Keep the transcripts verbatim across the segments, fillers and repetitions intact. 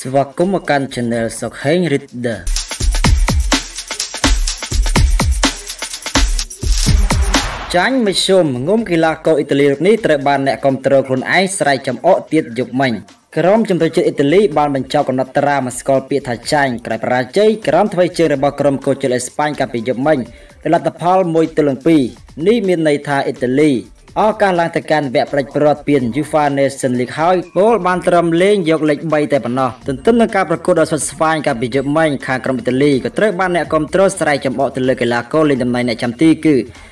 ស្វាគមន៍មកកាន់ Channel សុកហេង Reader ចាញ់មជ្ឈុំងុំកីឡាករអ៊ីតាលីរូបនេះត្រូវបានអ្នកគាំទ្រខ្លួនឯងស្រែកចំអកទៀតយប់មិញក្រុមជំនឿជាតិអ៊ីតាលីបានបញ្ចប់កំណត់ត្រាមកស្គាល់ពាក្យថាចាញ់ក្រោយបរាជ័យក្រុមធ្វើជើងរបស់ក្រុមកូជិលអេស្ប៉ាញកាលពីយប់មិញដោយលទ្ធផលមួយទល់នឹងពីរនេះមានន័យថាអ៊ីតាលីឱកាសឡើងទៅកាន់វគ្គប្រជប្រត់ពាន UEFA Nations League ហើយពលបានត្រឹមលេងយកលេខបីតែប៉ុណ្ណោះទន្ទឹមនឹងការប្រកួតដ៏ស្វិតស្វាញកាលពីយប់មិញខាងក្រុមអ៊ីតាលីក៏ត្រូវបានអ្នកគាំទ្រស្រែកចំអកទៅលើកីឡាករលេងតំណែងអ្នកចាំទីគឺ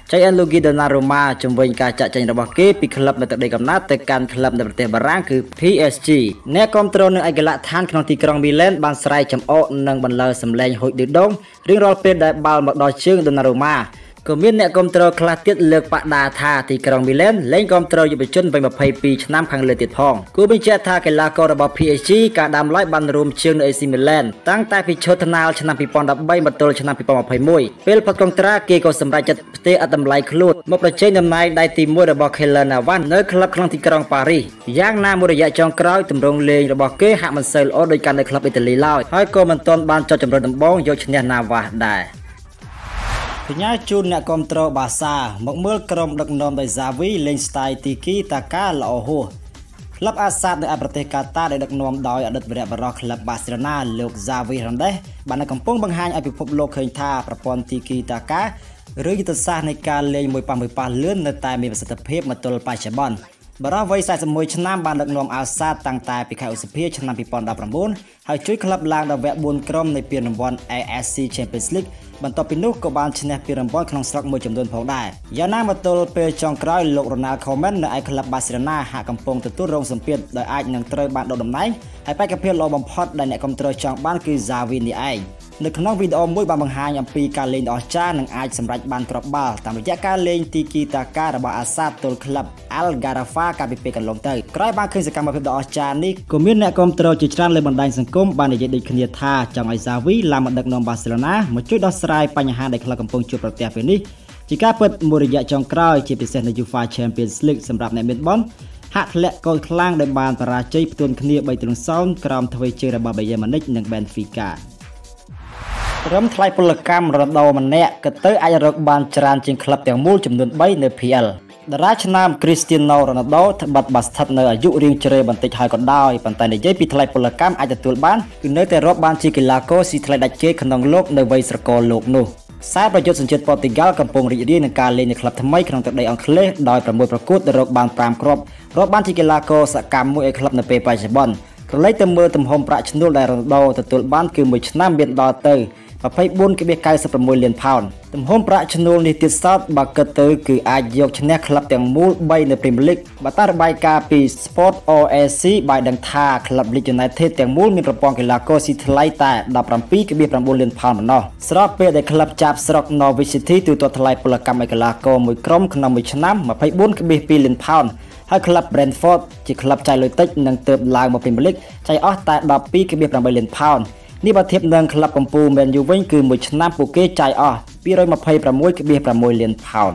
Donnarumma ជំវិញការចាក់ចែងរបស់គេពីក្លឹបនៅទឹកដីកំណើតទៅកាន់ក្លឹបនៅប្រទេសបារាំងគឺ P S G អ្នកគាំទ្រនៅឯកលដ្ឋានក្នុងទីក្រុងមីឡែនបានស្រែកចំអកនិងបន្លឺសម្លេងហួចឌឺដងរៀងរាល់ពេលដែលបាល់មកដល់ជើង Donnarummaក៏មានអ្នកគាំទ្រខ្លះទៀតលើកបដាថាទីក្រុងមីឡែនលែងគាំទ្រយុវជនវ័យម្ភៃពីរឆ្នាំខាងលើទៀតផងគូបញ្ជាក់ថាកីឡាកររបស់ P S G ការដាំឡើយបានរួមជើងនៅ A C Milan តាំងតែពីឈុតថ្នាលឆ្នាំពីរពាន់ដប់បីមកទល់ឆ្នាំពីរពាន់ម្ភៃមួយពេលផុតកុងត្រាគេក៏សម្រេចចិត្តផ្ទេរអត់តម្លៃខ្លួនមកប្រជែងតំណែងដៃទីមួយរបស់ Kylian Navas នៅក្លឹបក្នុងទីក្រុងប៉ារីសយ៉ាងណាមួយរយៈចុងក្រោយទម្រង់លេងរបស់គេហាក់មិនសូវល្អដូចកាន់នៅក្លឹបអ៊ីតាលីឡើយហើយក៏មិនទាន់បានចុចចម្រើនដំបូងយកឈ្នះ Navas ដែរបញ្ញាជូនអ្នកគាំទ្របាសាមកមើលក្រុមដឹកនាំដោយ Xavi លេងស្ទាយ Tiki-taka ល្អហួសក្លឹបអាសាតនៅឯប្រទេសកាតាដែលដឹកនាំដោយអតីតវីរបុរសក្លឹបបាសេឡូណាលោក Xavi បានកំពុងបង្ហាញឲ្យពិភពលោកឃើញថាប្រព័ន្ធ Tiki-taka ឬយុទ្ធសាស្ត្រនៃការលេងមួយប៉ះមួយប៉ះលឿននៅតែមានប្រសិទ្ធភាពមកទល់បច្ចុប្បន្នបារោះវ័យ สี่สิบเอ็ด ឆ្នាំបានដឹកនាំអាសាតតាំងតែពីខែឧសភាឆ្នាំពីរពាន់ដប់ប្រាំបួនហើយជួយក្លឹបឡើងដល់វគ្គបួនក្រុមនៃពានរង្វាន់ A F C Champions League បន្ទាប់ពីនោះក៏បានឈ្នះពានរង្វាន់ក្នុងស្រុកមួយចំនួនផងដែរយ៉ាងណាមកទល់ពេលចុងក្រោយលោក Ronaldo នៅឯក្លឹបបាសេឡូណាហាក់កំពុងទទួលរងសម្ពាធដោយអាចនឹងត្រូវបានដកតំណែងហើយបេក្ខភាពល្អបំផុតដែលអ្នកគាំទ្រចង់បានគឺ Xavi នេះឯងនៅក្នុងវីដេអូមួយបានបង្ហាញអំពីការលេងដ៏អស្ចារ្យនិងអាចសម្រេចបានគ្រាប់បាល់តាមរយៈការលេង Tiki-taka របស់អាសាតទល់ក្លឹប Al Gharafa កាលពីពេលកន្លងទៅក្រោយបានឃើញសកម្មភាពដ៏អស្ចារ្យនេះក៏មានអ្នកគាំទ្រជាច្រើនលើបណ្ដាញសង្គមបាននិយាយដូចគ្នាថាចង់ឲ្យ Xavi ឡើងមកដឹកនាំបាសេឡូណាមកជួយដោះស្រាយបញ្ហាដែលក្លឹបកំពុងជួបប្រទះពេលនេះជាការពិតមួយរយៈចុងក្រោយជាពិសេសនៅ UEFA Champions League សម្រាប់អ្នកមានបនហាក់ធ្លាក់កូនខ្លាំងដោយបានបរាជ័យផ្ទួនគ្នា បីទល់សោនក្រោមធ្វើជើងរបស់ Bayern Munich និង Benficaត្រឹមថ្លៃពលកម្មរ៉ូណាល់ដូម្នាក់ក៏ទៅអាចរកបានច្រើនជាងក្លឹបទាំងមូលចំនួនបីនៅ P L តារាឆ្នាំ Cristiano Ronaldo ត្បិតបើស្ថិតនៅអាយុរៀងជ្រេបន្តិចហើយក៏ដោយប៉ុន្តែនិយាយពីថ្លៃពលកម្មអាចទទួលបានគឺនៅតែរាប់បានជាកីឡាករស៊ីថ្លៃដាច់គេក្នុងលោកនៅវ័យស្រករលោកនោះខ្សែប្រយុទ្ធសញ្ជាតិប៉ូទុយហ្គាល់កំពុងរីករាយនឹងការលេងនៅក្លឹបថ្មីក្នុងទឹកដីអង់គ្លេសដោយប្រមូលប្រកួតទៅរកបានប្រាំគ្រាប់រាប់បានជាកីឡាករសកម្មមួយឲ្យក្លឹបនៅពេលបច្ចុប្បន្នក្រឡេកទៅមើលទំហំប្រាក់ឈ្នួលដែល Ronaldo ទទួលបានគឺមួយឆ្នាំមានដល់ទៅยี่สิบสี่จุดเก้าหก លានផោនទំហំប្រាក់ឈ្នួលនេះទៀតសោតបើគិតទៅគឺអាចយកឈ្នះក្លឹបទាំងមូលបីនៅ Premier League បើតាមរបាយការណ៍ពី Sport O A C បានដឹងថាក្លឹប Leeds United ទាំងមូលមានប្រព័ន្ធកីឡាករស៊ីថ្លៃតែ ដប់ប្រាំពីរจุดเก้า លានផោនប៉ុណ្ណោះស្របពេលដែលក្លឹបចាប់ស្រុក Norwich City ទូទាត់ថ្លៃពលកម្មឲ្យកីឡាករមួយក្រុមក្នុងមួយឆ្នាំ ยี่สิบสี่จุดสอง លានផោនហើយក្លឹប Brentford ជាក្លឹបចាយលុយតិចនិងទើបឡើងមក Premier League ចាយអស់តែ ដប់ពីរจุดแปด លានផោននេះបើធៀបនឹងក្លឹបកំពូល Man Utd វិញគឺមួយឆ្នាំពួកគេចាយអស់ ពីររយម្ភៃប្រាំមួយจุดប្រាំមួយ លានផោន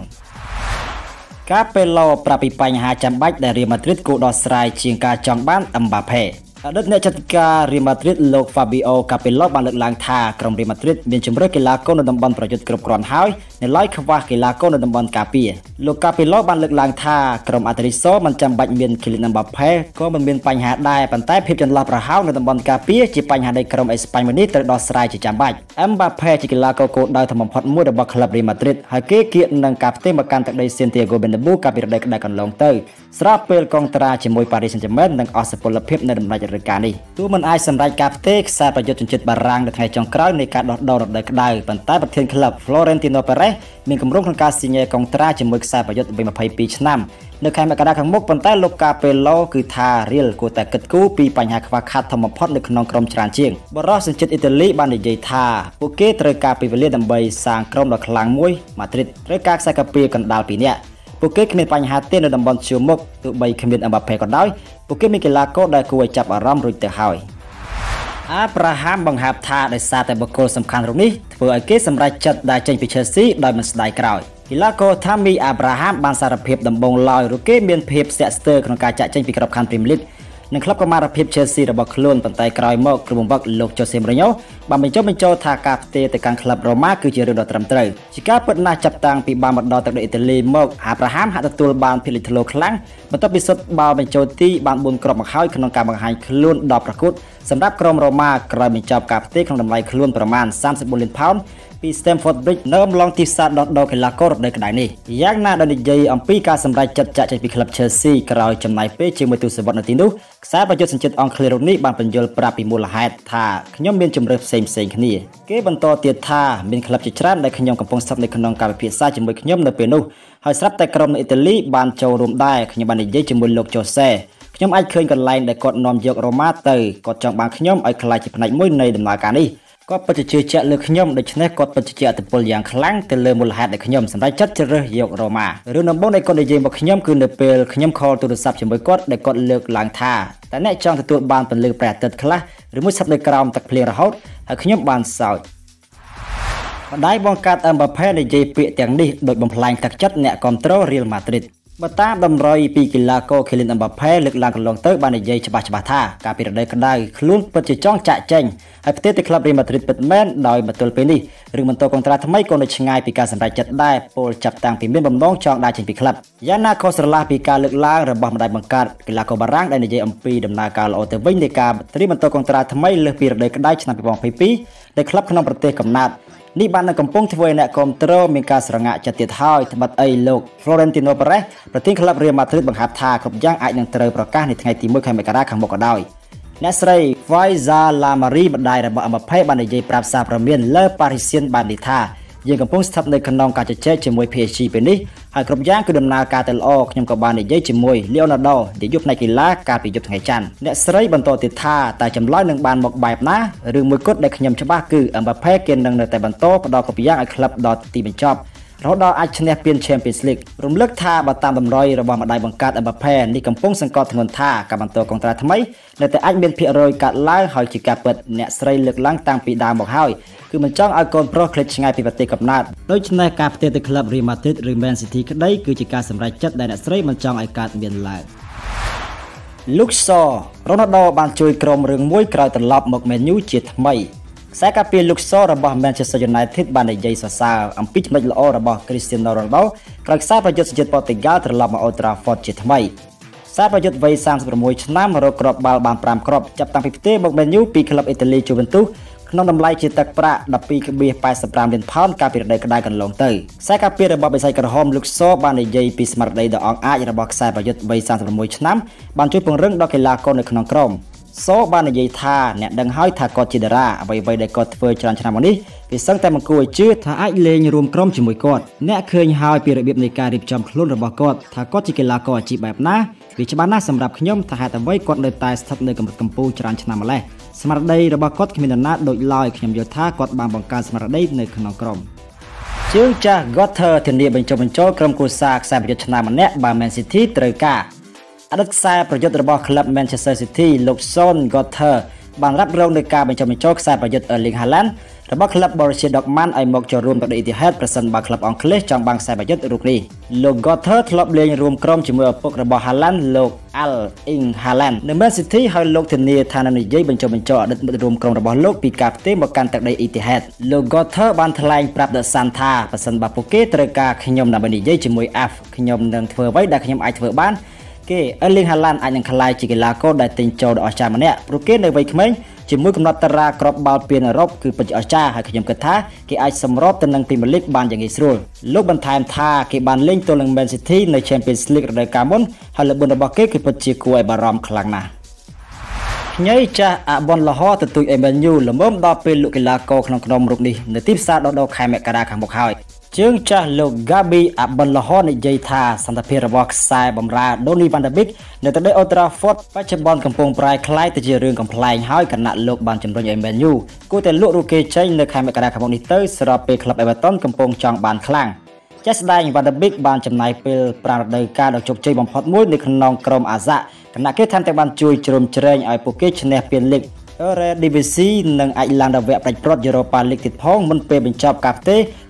Capello ប្រាប់ពីបញ្ហាចាំបាច់ដែល Real Madrid គួរដោះស្រាយជាងការចង់បាន Mbappe អតីតអ្នកចាត់ការ Real Madrid លោក Fabio Capello បានលើកឡើងថាក្រុម Real Madrid មានជម្រើសកីឡាករនៅតំបន់ប្រយុទ្ធគ្រប់គ្រាន់ហើយនៅឡើយខ្វះកីឡាករនៅតំបន់ការពារលោក Capello បានលើកឡើងថាក្រុម Atletico មិនចាំបាច់មាន Kylian Mbappe ក៏មិនមានបញ្ហាដែរប៉ុន្តែភាពចន្លោះប្រហោងនៅតំបន់ការពារជាបញ្ហាដែលក្រុមអេស្ប៉ាញមួយនេះត្រូវដោះស្រាយជាចាំបាច់ Mbappe ជាកីឡាករគោលដៅធំបំផុតមួយរបស់ក្លឹប Real Madrid ហើយគេគៀកនឹងការផ្ទេរមកកាន់ទឹកដី Santiago Bernabeu កាលពីរដូវក្តៅកន្លងទៅស្របពេលកងត្រាជាមួយ Paris Saint-Germain នឹងអស់សុពលភាពនៅដំណាច់រដូវកាលនេះទោះមិនអាចសម្រេចការផ្ទេរខ្សែប្រយុទ្ធជនជាតិបារាំងនៅថ្ងៃចុងក្រោយនៃការដោះដូររដូវក្តៅប៉ុន្តែប្រធានក្លឹប Florentino Perez មានគម្រោងក្នុងការសញ្ញេកងត្រាជាមួយខ្សែប្រយុទ្ធវ័យម្ភៃពីរឆ្នាំនៅខែមករាខាងមុខប៉ុន្តែលោក Capello គឺថា Real គួរតែគិតគូរពីបញ្ហាខ្វះខាតធំបំផុតនៅក្នុងក្រុមច្រើនជាងបរិសុទ្ធសញ្ជាតិអ៊ីតាលីបាននិយាយថាពួកគេត្រូវការពេលវេលាដើម្បីសាងក្រុមដ៏ខ្លាំងមួយ Madrid ត្រូវការខ្សែការពារកណ្ដាលពីរនាក់ពួកគេគ្មានបញ្ហាទេនៅតំបន់ជួរមុខទោះបីគ្មាន Mbappe ក៏ដោយពួកគេមានកីឡាករដែលគួរឲ្យចាប់អារម្មណ៍រួចទៅហើយ Abraham បង្ហាប់ថាដោយសារតែបុគ្គលសំខាន់រូបនេះធ្វើឲ្យគេសម្រេចចិត្តដើរចេញពី Chelsea ដោយមិនស្ដាយក្រោយកីឡាករ Tammy Abraham បានសារភាពដំបូងឡើយរូបគេមានភាពស្ទាក់ស្ទើរក្នុងការចាក់ចេញពីក្របខ័ណ្ឌ Premier League នឹងក្លឹបកុមារភាព Chelsea របស់ខ្លួនប៉ុន្តែក្រោយមកក្រុមបង្វឹកលោក Jose Mourinho បានបញ្ចុះបញ្ចូលថាការផ្ទេរទៅកាន់ក្លឹប Roma គឺជារឿងដ៏ត្រឹមត្រូវជាការពិតណាស់ចាប់តាំងពីបានមកដល់ទឹកដីអ៊ីតាលីមក Abraham ហាក់ទទួលបានភាពលេចធ្លោខ្លាំងបន្ទាប់ពីសុទ្ធបាល់បញ្ចូលទីបានបួនគ្រាប់មកហើយក្នុងការបង្ហាញខ្លួនដល់ប្រកួតសម្រាប់ក្រុម Roma ក្រោយបញ្ចប់ការផ្ទេរក្នុងតម្លៃខ្លួនប្រមាណសាមសិបបួនលានផោនពី Stamford Bridge នៅអំឡុងទីផ្សារដោះដូរកីឡាកររដូវក្តៅនេះយ៉ាងណាដល់និយាយអំពីការសម្រេចចិត្តចាក់ចេញពីក្លឹប Chelsea ក្រោយចំណាយពេលជាមួយទស្សវត្សរ៍នៅទីនោះខ្សែប្រយុទ្ធសញ្ជាតិអង់គ្លេសរូបនេះបានបញ្យល់ប្រាប់ពីមូលហេតុថាខ្ញុំមានជំរឿនផ្សេងផ្សេងគ្នាគេបន្តទៀតថាមានក្លឹបជាច្រើនដែលខ្ញុំកំពុងស្ថិតនៅក្នុងការពិភាក្សាជាមួយខ្ញុំនៅពេលនោះហើយស្រាប់តែក្រុមនៅអ៊ីតាលីបានចូលរួមដែរខ្ញុំបាននិយាយជាមួយលោក Jose ខ្ញុំអាចឃើញកន្លែងដែលគាត់នាំយក Roma ទៅគាត់ចង់បានខ្ញុំឲ្យក្លាយជាផ្នែកមួយនៃដំណើរការនេះគាត់ពិតជាជឿជាក់លើខ្ញុំដូច្នេះគាត់ពិតជាឥទ្ធិពលយ៉ាងខ្លាំងទៅលើមូលហេតុដែលខ្ញុំសម្រេចចិត្តជ្រើសរើសយក Roma រឿងដំបូងដែលគាត់និយាយមកខ្ញុំគឺនៅពេលខ្ញុំខលទូរស័ព្ទជាមួយគាត់ដែលគាត់លើកឡើងថាតើអ្នកចង់ទទួលបានពន្លឺព្រះអាទិត្យខ្លះឬមួយស្ថិតនៅក្រោមទឹកភ្លៀងរហូតហើយខ្ញុំបានសើចម្ដាយបង្កើត Mbappe និយាយពាក្យទាំងនេះដោយបំផ្លាញទឹកចិត្តអ្នកគាំទ្រ Real Madridបើតាមតម្រុយពីកីឡាករ Kylian Mbappe លើកឡើងកន្លងទៅបាននិយាយច្បាស់ច្បាស់ថាការពីរដូវក្តៅខ្លួនពិតជាចង់ចាក់ចេញហើយផ្ទេរទៅក្លឹប Real Madrid ពិតមែនដោយមកទល់ពេលនេះរឿងបន្តកុងត្រាថ្មីក៏នៅឆ្ងាយពីការសម្រេចចិត្តដែរពលចាប់តាំងពីមានបំណងចង់ដើរចេញពីក្លឹបយ៉ាងណាក៏ស្រឡះពីការលើកឡើងរបស់ម្ដាយបង្កើតកីឡាករបារាំងដែលនិយាយអំពីដំណើរការល្អទៅវិញនៃការត្រៀមបន្តកុងត្រាថ្មីលើសពីរដូវក្តៅឆ្នាំពីរពាន់ยี่สิบยี่ដែលក្លឹបក្នុងប្រទេសកំណើតនេះបាននឹងកំពុងធ្វើឲ្យអ្នកគាំទ្រមានការស្រងាក់ចិត្តទៀតហើយត្បិតអីលោក Florentino Perez ប្រធានក្លឹប Real Madrid បង្ហាប់ថាគ្រប់យ៉ាងអាចនឹងត្រូវប្រកាសនៅថ្ងៃទីមួយខែមករាខាងមុខក៏ដោយអ្នកស្រី Xavi ម្ដាយរបស់ Mbappe បាននិយាយប្រាប់សារព័ត៌មាន Le Parisien បាននិយាយថាយើងកំពុងស្ថិតនៅក្នុងការជជែកជាមួយ pê ét giê ពេលនេះហើយគ្រប់យ៉ាងគឺដំណើរការទៅល្អខ្ញុំក៏បាននិយាយជាមួយ Ronaldo នាយកផ្នែកកីឡាកាលពីយប់ថ្ងៃច័ន្ទអ្នកស្រីបន្តទៀតថាតែចម្លើយនឹងបានមកបែបណាឬមួយគត់ដែលខ្ញុំច្បាស់គឺ Mbappe គេនឹងនៅតែបន្តផ្ដល់គ្រប់យ៉ាងឲ្យក្លឹបដល់ទីបញ្ចប់រហូតដល់អាចឈ្នះពាន Champions League រំលឹកថាបើតាមតម្រុយរបស់ម្ដាយបង្កើត Mbappe នេះកំពុងសង្កត់ធ្ងន់ថាការបន្តកុងត្រាថ្មីនៅតែអាចមានភាគរយកាត់ឡើងហើយជាការពិតអ្នកស្រីលើកឡើងតាំងពីដើមមកហើយគឺមិនចង់ឲ្យកូនប្រុសឃ្លាតឆ្ងាយពីប្រទេសកំណើតដូច្នេះការផ្ទេរទៅក្លឹប Real Madrid ឬ Man City ក្តីគឺជាការសម្រេចចិត្តដែលអ្នកស្រីមិនចង់ឲ្យកើតមានឡើង Luxor Ronaldo បានជួយក្រុមរឿងមួយក្រោយត្រឡប់មក Man Utd ជាថ្មីខ្សែការពារ Luxor របស់ Manchester United បាននិយាយសរសើរអំពីចំណុចល្អរបស់ Cristiano Ronaldo ក្រោយខ្សែប្រយុទ្ធសញ្ជាតិប៉ូទុយហ្គាល់ត្រឡប់មក Old Trafford ជាថ្មីខ្សែប្រយុទ្ធវ័យសាមសិបsáuឆ្នាំរកគ្រាប់បាល់បានប្រាំគ្រាប់ចាប់តាំងពីផ្ទេរមក Man Utd ពីក្លឹបអ៊ីតាលី Juventus ក្នុងតម្លៃជាទឹកប្រាក់ ដប់ពីរភាគប៉ែតសិបប្រាំលានផោនកាលពីរដូវក្តៅកន្លងទៅខ្សែការពាររបស់បេសាយក្រហម Luxor បាននិយាយពីស្មារតីដ៏អង់អាចរបស់ខ្សែប្រយុទ្ធវ័យសាមសិបsáuឆ្នាំបានជួយពង្រឹងដល់កីឡាករនៅក្នុងក្រុមសូបាននិយាយថាអ្នកដឹងហើយថាគាត់ជាតារាអ្វីៗដែលគាត់ធ្វើច្រើនឆ្នាំមកនេះវាសឹងតែមិនគួរឲ្យជឿថាអាចលេងរួមក្រុមជាមួយគាត់អ្នកឃើញហើយពីរបៀបនៃការរៀបចំខ្លួនរបស់គាត់ថាគាត់ជាកីឡាករអាជីពបែបណាវាច្បាស់ណាស់សម្រាប់ខ្ញុំថាហេតុអ្វីគាត់នៅតែស្ថិតនៅកម្រិតកម្ពុជាច្រើនឆ្នាំម្ល៉េះស្មារតីរបស់គាត់គ្មាននរណាដូចឡើយខ្ញុំយល់ថាគាត់បានបង្កើនស្មារតីនៅក្នុងក្រុមជើងចាស់ Gotter ធានាបញ្ចុះបញ្ចូលក្រុមគ្រួសារខ្សែប្រយុទ្ធឆ្នាំម្នាក់បើ Man City ត្រូវការអតីតខ្សែប្រយុទ្ធរបស់ក្លឹប Manchester City លោក Son Gotter បានរ៉ាប់រងនឹងការបញ្ចុះបញ្ចូលខ្សែប្រយុទ្ធ Erling Haaland របស់ក្លឹប Borussia Dortmund ឲ្យមកចូលរួមទៅដី Etihad ប្រសិនបើក្លឹបអង់គ្លេសចង់បានខ្សែប្រយុទ្ធរូបនេះលោក Gotter ធ្លាប់លេងរួមក្រុមជាមួយឪពុករបស់ Haaland លោក Erling Haaland នៅ Man City ហើយលោកធានាថានឹងនិយាយបញ្ចុះបញ្ចូលអតីតមិត្តរួមក្រុមរបស់លោកពីការផ្ទេរមកកាន់ទឹកដី Etihad លោក Gotter បានថ្លែងប្រាប់ The Sun ថាប្រសិនបើពួកគេត្រូវការខ្ញុំដើម្បីនិយាយជាមួយ F ខ្ញុំនឹងធ្វើអ្វីដែលខ្ញុំអាចធ្វើបានគេ Erling Haaland អាចនឹងក្លាយជាកីឡាករដែលទិញចូលដ៏អស្ចារ្យម្នាក់ព្រោះគេនៅវ័យក្មេងជាមួយកំណត់តារាគ្រាប់បាល់ពានអឺរ៉ុបគឺពិតជាអស្ចារ្យហើយខ្ញុំគិតថាគេអាចសម្របទៅនឹង Premier League បានយ៉ាងងាយស្រួលលោកបន្ថែមថាគេបានលេងទល់នឹង Man City នៅ Champions League រដូវកាលមុនហើយល្បឿនរបស់គេគឺពិតជាគួរឲ្យបារម្ភខ្លាំងណាស់ញ៉ៃចាស់ Agbonlahor ទទូចឲ្យ Man Utd ល្មមដល់ពេលលោកកីឡាករក្នុងក្រុមរូបនេះនៅទីផ្សារដោះដូរខែមករាខាងមុខហើយជើងចាស់លោក Gabi Agbonlahor និយាយថាសន្តិភាពរបស់ខ្សែបម្រើ Donny van de Beek នៅទៅដី Old Trafford បច្ចុប្បន្នកំពុងប្រែក្លាយទៅជារឿងកំប្លែងហើយគណៈលោកបានជំរុញឲ្យ Man Utd គួរតែលក់រូគេចេញនៅខែមករាខាងមុខនេះទៅស្របពេលក្លឹប Everton កំពុងចង់បានខ្លាំងជាក់ស្ដែង van de Beek បានចំណាយពេលប្រាំរដូវកាលដ៏ជោគជ័យបំផុតមួយនៅក្នុងក្រុមអាហ្សាក់គណៈគេថែមទាំងបានជួយជ្រោមជ្រែងឲ្យពួកគេឈ្នះពាន League Eredivisie និងអាចឡើងដល់វគ្គផ្ដាច់ព្រាត់ Europa League ទៀតផងមុនពេលបញ្ចប់ការផ្ទេរ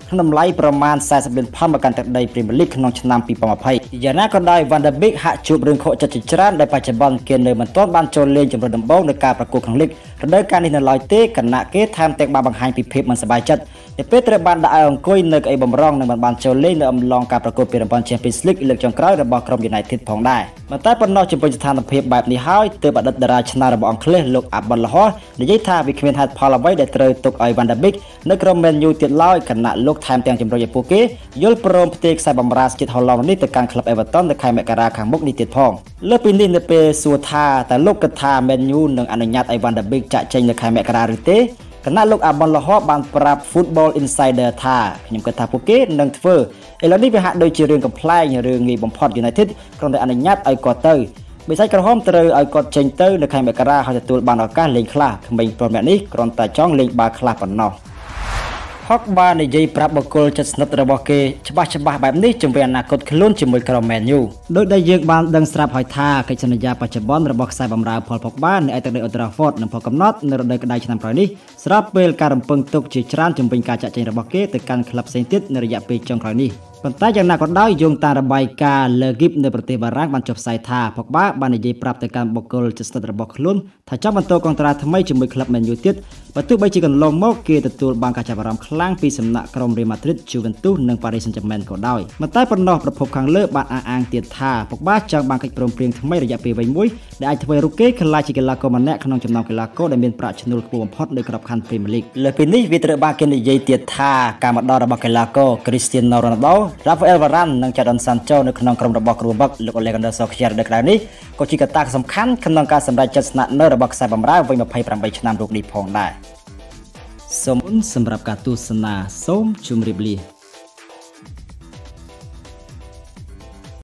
ក្នុងតម្លៃប្រមាណสี่สิบលានផอนด์មកកាន់ទឹកដី Premier League ក្នុងឆ្នាំពីរពាន់ยี่สิบយ៉ាងណាក៏ដោយ Van der Beek ហាក់ជួបរឿងខកចិត្តជាច្រើនដែលបច្ចុប្បន្នគេនៅមិនទាន់បានចូលលេងជម្រើសដំបូងនៅការប្រកួតក្នុងលីករដូវកាលនេះនៅឡើយទេគណៈគេថែមទាំងបានបង្ហាញពីភាពមិនសប្បាយចិត្តនៅពេលត្រូវបានដាក់ឲ្យអង្គុយនៅកៅអីបម្រុងនិងមិនបានចូលលេងនៅអំឡុងការប្រកួតពានរង្វាន់ Champions League លើកចុងក្រោយរបស់ក្រុម United ផងដែរប៉ុន្តែប៉ុណ្ណោះជំវិញស្ថានភាពបែបនេះហើយទើបអតីតតារាឆ្នើរបស់អង់គ្លេសលោក Agbonlahor និយាយថាវាគ្មានហេតុផលអ្វីដែលត្រូវទុកឲ្យ Van der Beek នៅក្រុម Man Utd ទៀតឡើយគណៈលោកថែមទាំងជំរុញឲ្យពួកគេយល់ព្រមផ្ទេរខ្សែបម្រើជាតិហូឡង់នេះទៅកាន់ក្លឹប Everton នៅខែមករាខាងមុខនេះទៀតផងលើពីនេះនៅពេលសួរថាតើលោកគិតថា Man U នឹងអនុញ្ញាតឲ្យ Van der Beek ចាក់ចេញនៅខែមករាឬទេគណៈលោក Agbonlahor បានប្រាប់ Football Insider ថាខ្ញុំគិតថាពួកគេនឹងធ្វើឥឡូវនេះវាហាក់ដូចជារឿងកំ pl ែងរឿងងាយបំផុត United គ្រាន់តែអនុញ្ញាតឲ្យគាត់ទៅបិសាចក្រហមត្រូវឲ្យគាត់ចេញទៅនៅខែមករាហើយទទួលបានឱកាសលេងខ្លះក្មេងប្រុសម្នាក់នេះគ្រាន់តែចង់លេងបាល់ខ្លះប៉ុណ្ណោះហុកបាននិយាយប្រាប់បុគ្គលចិត្តស្និទ្ធរបស់គេច្បាស់ច្បាស់បែបនេះជំវិញអនាគតខ្លួនជាមួយក្រុម Man U ដោយដែលយើងបានដឹងស្រាប់ហើយថាកិច្ចសន្យាបច្ចុប្បន្នរបស់ខ្សែបម្រើផលផុកបាននៅឯទឹកដី Old Trafford នឹងផុសកំណត់នៅរដូវក្តៅឆ្នាំក្រោយនេះស្របពេលការរំពឹងទុកជាច្រើនជំវិញការចាក់ចេញរបស់គេទៅកាន់ក្លឹបផ្សេងទៀតនៅរយៈពេលចុងក្រោយនេះប៉ុន្តែយ៉ាងណាក៏ដោយយោងតាមរបាយការណ៍ Le Gip នៅប្រទេសបារាំងបានចុះផ្សាយថាផុកបាបាននិយាយប្រាប់ទៅកាន់បុគ្គលចិត្តស្និទ្ធរបស់ខ្លួនថាចង់បន្តកងត្រាថ្មីជាមួយក្លឹប Man U ទៀតបើទោះបីជាកន្លងមកគេទទួលបានការចាប់អារម្មណ៍ខ្លាំងពីសំណាក់ក្រុម R.Madrid, Juventus និង Paris Saint-Germain ក៏ដោយប៉ុន្តែប៉ុណ្ណោះប្រភពខាងលើបានអះអាងទៀតថាផុកបាចង់បានកិច្ចព្រមព្រៀងថ្មីរយៈពេលវែងមួយដែលអាចធ្វើឲ្យរូបគេក្លាយជាកីឡាករម្នាក់ក្នុងចំណោមកីឡាករដែលមានប្រាក់ឈ្នួលខ្ពស់បំផុតនៅក្របខ័ណ្ឌ Premier League លើពីនេះវាត្រូវបានគេនិយាយទៀតថាការមកដល់របស់កីឡាករ Cristiano Ronaldo, Rafael Varane និង Jadon Sancho នៅក្នុងក្រុមរបស់គ្រូបង្វឹកលោក Alexander Solskjaer នៅក្រៅនេះក៏ជាកត្តាសំខាន់ក្នុងការសម្រេចចិត្តស្នាក់នៅរបស់ខ្សែបម្រើវ័យ28ឆ្នាំរូបនេះផងដែរសូមអរគុណសម្រាប់ការទស្សនាសូមជម្រាបលា